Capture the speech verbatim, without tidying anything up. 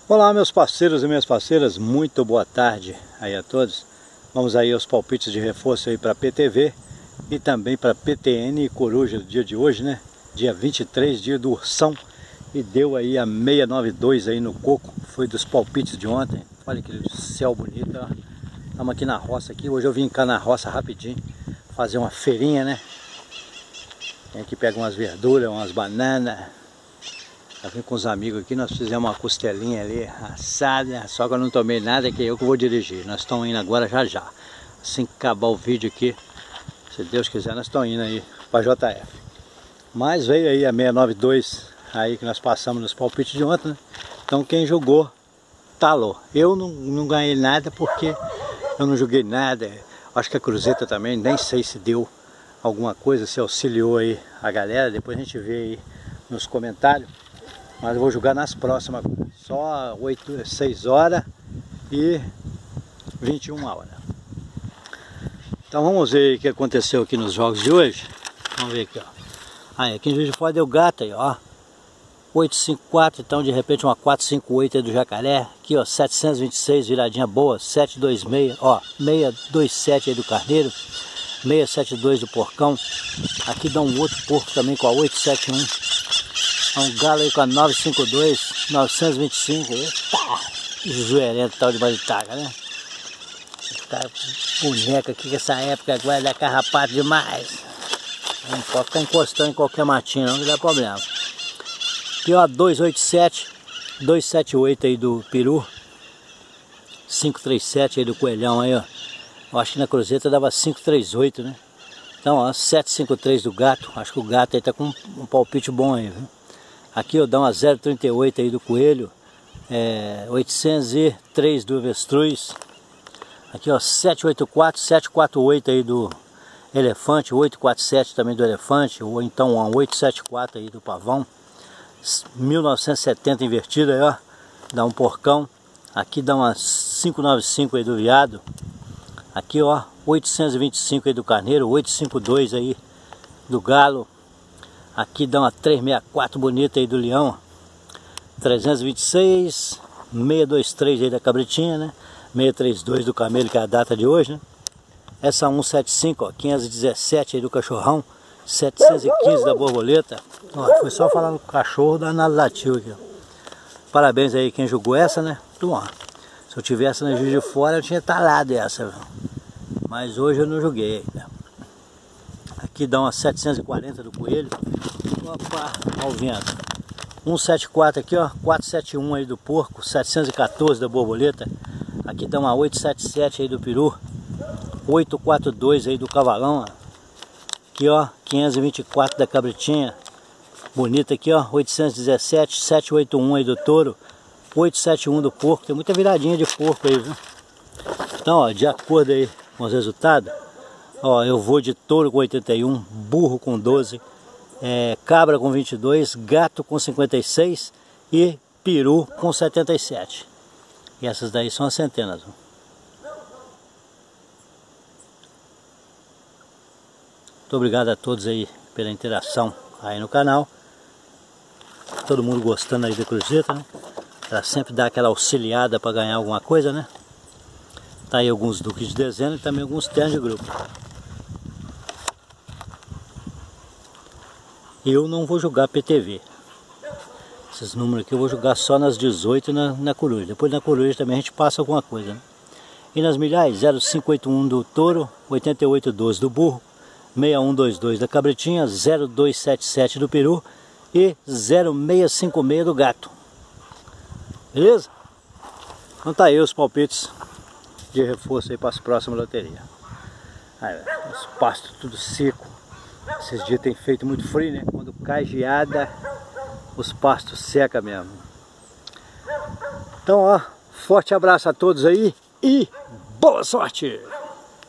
Olá, meus parceiros e minhas parceiras, muito boa tarde aí a todos. Vamos aí aos palpites de reforço aí para P T V e também para P T N e Coruja do dia de hoje, né? Dia vinte e três, dia do Ursão, e deu aí a seiscentos e noventa e dois aí no coco, foi dos palpites de ontem. Olha que céu bonito, ó. Estamos aqui na roça aqui, hoje eu vim cá na roça rapidinho, fazer uma feirinha, né? Tem aqui, pega umas verduras, umas bananas. Eu vim com os amigos aqui, nós fizemos uma costelinha ali, assada, só que eu não tomei nada, que é eu que vou dirigir. Nós estamos indo agora já já. Assim que acabar o vídeo aqui, se Deus quiser, nós estamos indo aí para J F. Mas veio aí a seiscentos e noventa e dois, aí que nós passamos nos palpites de ontem, né? Então quem jogou, talou. Eu não, não ganhei nada porque eu não joguei nada. Acho que a Cruzeta também, nem sei se deu alguma coisa, se auxiliou aí a galera. Depois a gente vê aí nos comentários. Mas eu vou jogar nas próximas, só oito, seis horas e vinte e uma horas. Então vamos ver o que aconteceu aqui nos jogos de hoje. Vamos ver aqui, ó. Aí, aqui em Juiz de Fora deu gato aí, ó. oito cinco quatro, então de repente uma quatro cinco oito aí do Jacaré. Aqui, ó, setecentos e vinte e seis, viradinha boa. setecentos e vinte e seis, ó, seiscentos e vinte e sete aí do Carneiro. seiscentos e setenta e dois do Porcão. Aqui dá um outro porco também com a oito sete um. Um galo aí com a novecentos e cinquenta e dois, novecentos e vinte e cinco, eita, zoerento tal de maritaca, né? Ficar boneca aqui que essa época agora dá carrapato demais. Não pode ficar encostando em qualquer matinho não, que dá problema. Aqui ó, dois oito sete, dois sete oito aí do Peru, cinco três sete aí do Coelhão aí ó. Eu acho que na Cruzeta dava cinco três oito, né? Então ó, sete cinco três do Gato, acho que o Gato aí tá com um palpite bom aí, viu? Aqui eu dou uma zero trinta e oito aí do Coelho, é, oitocentos e três do Avestruz. Aqui ó, setecentos e oitenta e quatro, setecentos e quarenta e oito aí do Elefante, oitocentos e quarenta e sete também do Elefante, ou então uma oitocentos e setenta e quatro aí do Pavão. mil novecentos e setenta invertido aí ó, dá um Porcão. Aqui dá uma quinhentos e noventa e cinco aí do Viado. Aqui ó, oitocentos e vinte e cinco aí do Carneiro, oitocentos e cinquenta e dois aí do Galo. Aqui dá uma trezentos e sessenta e quatro bonita aí do Leão, trezentos e vinte e seis, seiscentos e vinte e três aí da Cabritinha, né? seiscentos e trinta e dois do Camelo, que é a data de hoje, né? Essa cento e setenta e cinco, ó, quinhentos e dezessete aí do Cachorrão, setecentos e quinze da Borboleta. Ó, foi só falar no cachorro da Nada Latiu aqui, ó. Parabéns aí quem jogou essa, né? Então, ó, se eu tivesse na Juiz de Fora eu tinha talado essa, viu? Mas hoje eu não joguei ainda. Aqui dá uma setecentos e quarenta do Coelho. Opa, olha o vento. cento e setenta e quatro aqui, ó. quatrocentos e setenta e um aí do Porco. setecentos e quatorze da Borboleta. Aqui dá uma oitocentos e setenta e sete aí do Peru. oitocentos e quarenta e dois aí do Cavalão, ó. Aqui, ó. quinhentos e vinte e quatro da Cabritinha. Bonita aqui, ó. oitocentos e dezessete. setecentos e oitenta e um aí do Touro. oitocentos e setenta e um do Porco. Tem muita viradinha de porco aí, viu? Então, ó, de acordo aí com os resultados. Ó, eu vou de touro com oitenta e um, burro com doze, é, cabra com vinte e dois, gato com cinquenta e seis e peru com setenta e sete. E essas daí são as centenas. Ó. Muito obrigado a todos aí pela interação aí no canal. Todo mundo gostando aí da Cruzeta, né? Ela sempre dá aquela auxiliada para ganhar alguma coisa, né? Tá aí alguns duques de dezena e também alguns ternos de grupo. Eu não vou jogar P T V. Esses números aqui eu vou jogar só nas dezoito e na, na Coruja. Depois na Coruja também a gente passa alguma coisa, né? E nas milhares, zero cinco oito um do Touro, oitenta e oito doze do Burro, seis um dois dois da Cabritinha, zero dois sete sete do Peru e zero seis cinco seis do Gato. Beleza? Então tá aí os palpites de reforço aí para as próximas loterias. Aí, os pastos tudo seco. Esses dias tem feito muito frio, né? Quando cai geada, os pastos secam mesmo. Então, ó, forte abraço a todos aí e boa sorte!